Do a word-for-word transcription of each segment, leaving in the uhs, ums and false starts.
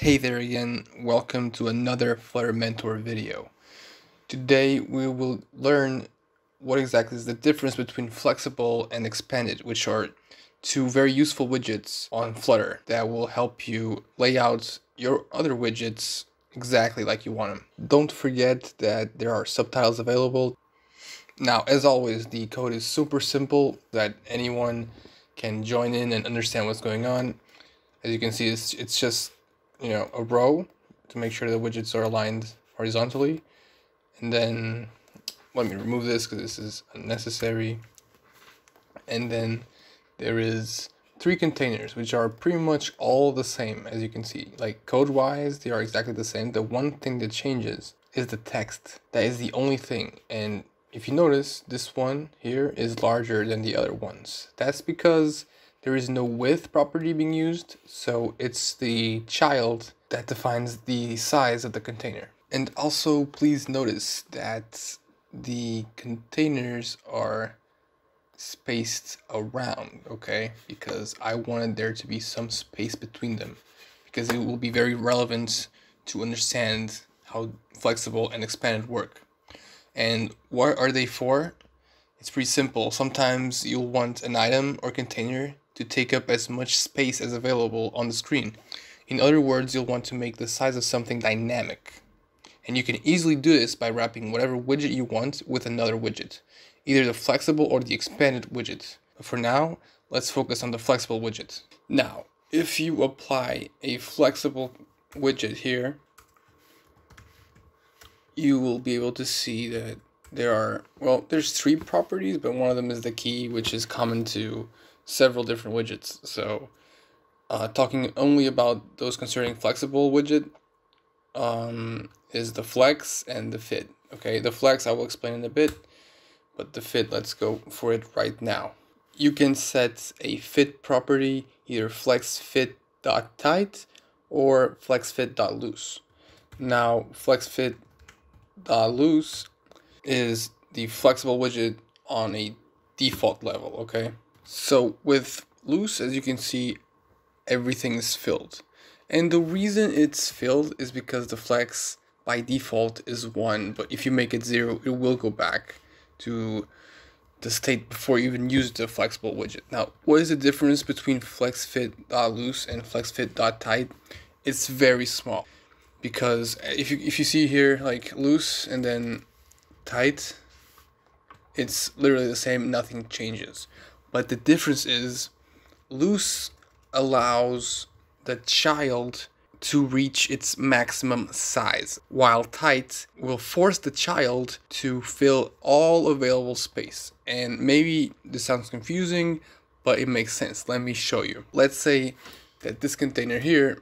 Hey there again, welcome to another Flutter Mentor video. Today we will learn what exactly is the difference between flexible and expanded, which are two very useful widgets on Flutter that will help you lay out your other widgets exactly like you want them. Don't forget that there are subtitles available. Now, as always, the code is super simple that anyone can join in and understand what's going on. As you can see, it's, it's just you know, a row to make sure the widgets are aligned horizontally. And then let me remove this because this is unnecessary. And then there is three containers, which are pretty much all the same, as you can see. Like code-wise, they are exactly the same. The one thing that changes is the text. That is the only thing. And if you notice, this one here is larger than the other ones. That's because there is no width property being used, so it's the child that defines the size of the container. And also, please notice that the containers are spaced around, okay? Because I wanted there to be some space between them, because it will be very relevant to understand how flexible and expanded work. And what are they for? It's pretty simple. Sometimes you'll want an item or container to take up as much space as available on the screen. In other words, you'll want to make the size of something dynamic. And you can easily do this by wrapping whatever widget you want with another widget, either the flexible or the expanded widget. But for now, let's focus on the flexible widget. Now, if you apply a flexible widget here, you will be able to see that there are, well, there's three properties, but one of them is the key, which is common to several different widgets. So uh, talking only about those concerning flexible widget um, is the flex and the fit. Okay, the flex I will explain in a bit, but the fit, let's go for it right now. You can set a fit property, either flexFit.tight or flexFit.loose. Now, flexFit.loose is the flexible widget on a default level, okay? So with loose, as you can see, everything is filled. And the reason it's filled is because the flex by default is one, but if you make it zero, it will go back to the state before you even use the flexible widget. Now, what is the difference between flexFit.loose and flexFit.tight? It's very small, because if you, if you see here, like loose and then tight, it's literally the same, nothing changes. But the difference is loose allows the child to reach its maximum size, while tight will force the child to fill all available space. And maybe this sounds confusing, but it makes sense. Let me show you. Let's say that this container here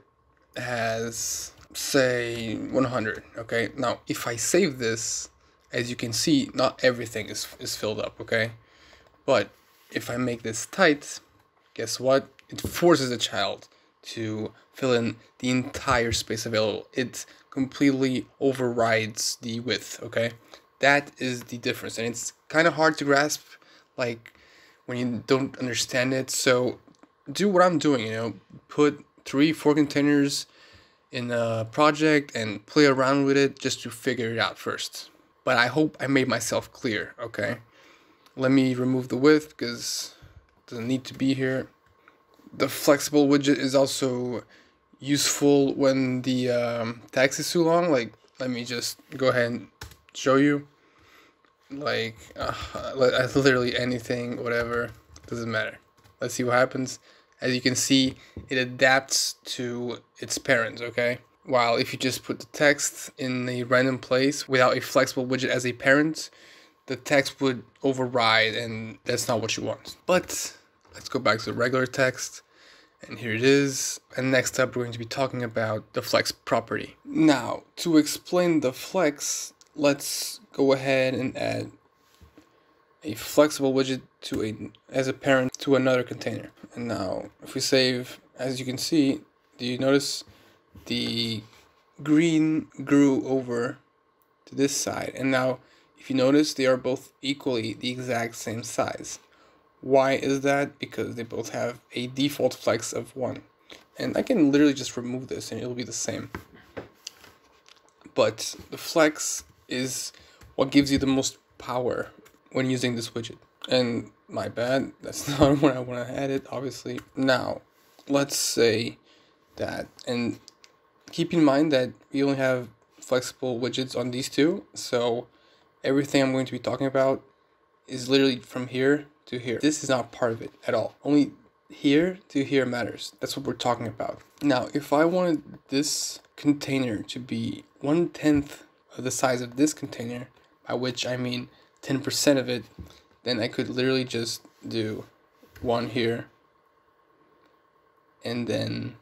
has, say, one hundred, okay? Now, if I save this, as you can see, not everything is, is filled up, okay? But if I make this tight, guess what? It forces the child to fill in the entire space available. It completely overrides the width, okay? That is the difference, and it's kind of hard to grasp, like, when you don't understand it. So do what I'm doing, you know, put three, four containers in a project and play around with it just to figure it out first. But I hope I made myself clear, okay? Let me remove the width because it doesn't need to be here. The flexible widget is also useful when the um, text is too long. Like, let me just go ahead and show you. Like, uh, literally anything, whatever, doesn't matter. Let's see what happens. As you can see, it adapts to its parents, okay? While if you just put the text in a random place without a flexible widget as a parent, the text would override, and that's not what you want. But let's go back to the regular text, and here it is. And next up, we're going to be talking about the flex property. Now, to explain the flex, let's go ahead and add a flexible widget to a as a parent to another container. And now, if we save, as you can see, do you notice the green grew over to this side? And now, if you notice, they are both equally the exact same size. Why is that? Because they both have a default flex of one. And I can literally just remove this and it'll be the same. But the flex is what gives you the most power when using this widget. And my bad, that's not what I want to edit, obviously. Now, let's say that, and keep in mind that we only have flexible widgets on these two, so everything I'm going to be talking about is literally from here to here. This is not part of it at all. Only here to here matters. That's what we're talking about. Now, if I wanted this container to be one tenth of the size of this container, by which I mean ten percent of it, then I could literally just do one here, and then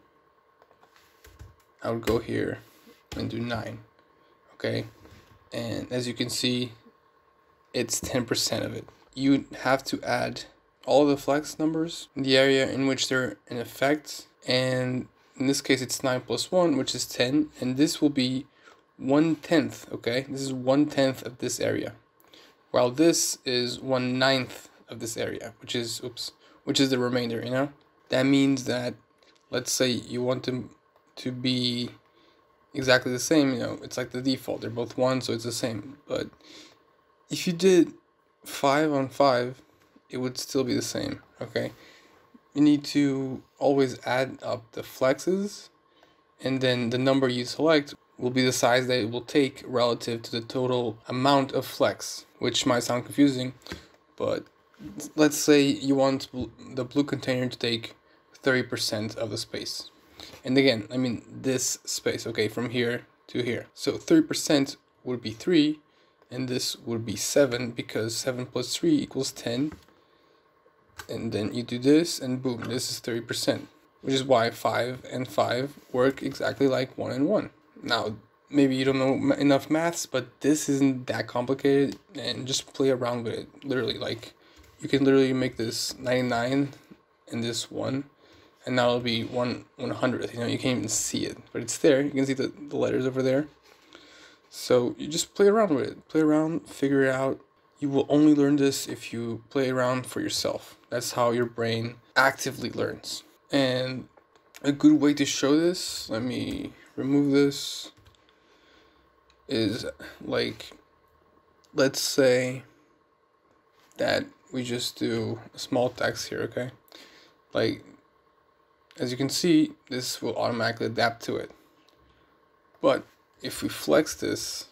I would go here and do nine, okay? And as you can see, it's ten percent of it. You have to add all the flex numbers in the area in which they're in effect, and in this case it's nine plus one, which is ten, and this will be one tenth, okay? This is one tenth of this area, while this is one ninth of this area, which is, oops, which is the remainder, you know? That means that, let's say you want them to be exactly the same, you know, it's like the default, they're both one, so it's the same. But if you did five on five, it would still be the same, okay? You need to always add up the flexes, and then the number you select will be the size that it will take relative to the total amount of flex, which might sound confusing, but let's say you want the blue container to take thirty percent of the space. And again, I mean this space, okay, from here to here. So thirty percent would be three, and this would be seven, because seven plus three equals ten. And then you do this, and boom, this is thirty percent, which is why five and five work exactly like one and one. Now, maybe you don't know enough maths, but this isn't that complicated, and just play around with it. Literally, like, you can literally make this ninety-nine and this one, and now it'll be one one hundredth. You know, you can't even see it, but it's there. You can see the, the letters over there. So you just play around with it. Play around, figure it out. You will only learn this if you play around for yourself. That's how your brain actively learns. And a good way to show this, let me remove this, is like, let's say that we just do a small text here, okay? Like, as you can see, this will automatically adapt to it. But if we flex this,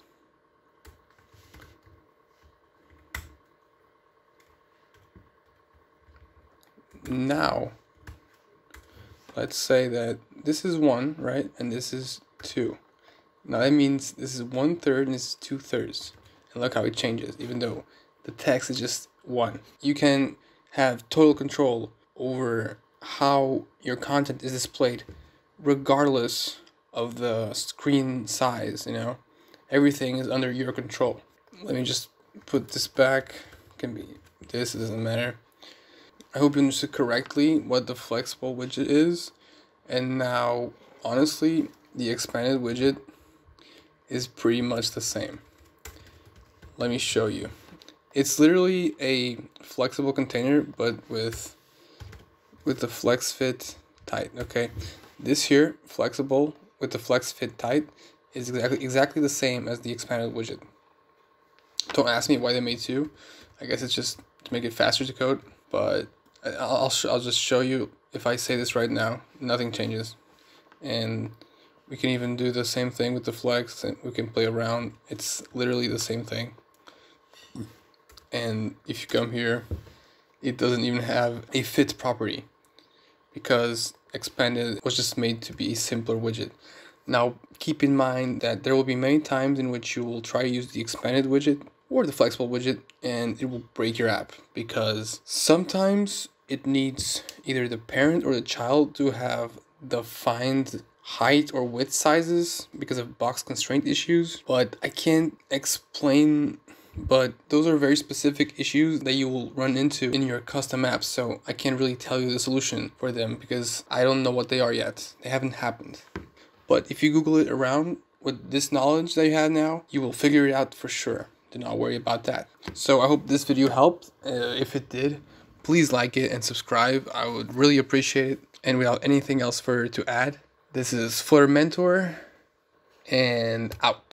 now, let's say that this is one, right? And this is two. Now that means this is one third and this is two thirds. And look how it changes, even though the text is just one. You can have total control over how your content is displayed, regardless of the screen size, you know? Everything is under your control. Let me just put this back. It can be this, it doesn't matter. I hope you understood correctly what the flexible widget is. And now, honestly, the expanded widget is pretty much the same. Let me show you. It's literally a flexible container, but with with the flex fit tight, okay? This here, flexible with the flex fit tight, is exactly exactly the same as the expanded widget. Don't ask me why they made two. I guess it's just to make it faster to code, but I'll, I'll just show you. If I say this right now, nothing changes. And we can even do the same thing with the flex, and we can play around. It's literally the same thing. And if you come here, it doesn't even have a fit property, because expanded was just made to be a simpler widget. Now, keep in mind that there will be many times in which you will try to use the expanded widget or the flexible widget, and it will break your app, because sometimes it needs either the parent or the child to have defined height or width sizes because of box constraint issues. But I can't explain, but those are very specific issues that you will run into in your custom apps, so I can't really tell you the solution for them because I don't know what they are yet. They haven't happened. But if you Google it around with this knowledge that you have now, you will figure it out for sure. Do not worry about that. So I hope this video helped. Uh, if it did, please like it and subscribe. I would really appreciate it. And without anything else further to add, this is Flutter Mentor, and out.